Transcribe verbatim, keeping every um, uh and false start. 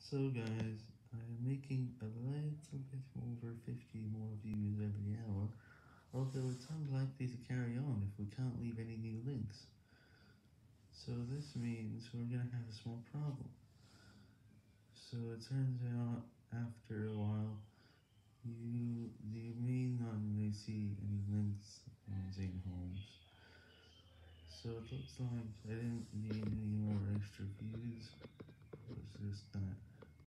So guys, I am making a little bit over fifty more views every hour, although it's unlikely to carry on if we can't leave any new links. So this means we're gonna have a small problem. So it turns out, after a while, you, you may not really see any links on Zane Holmes. So it looks like I didn't need any more extra views. It was just that.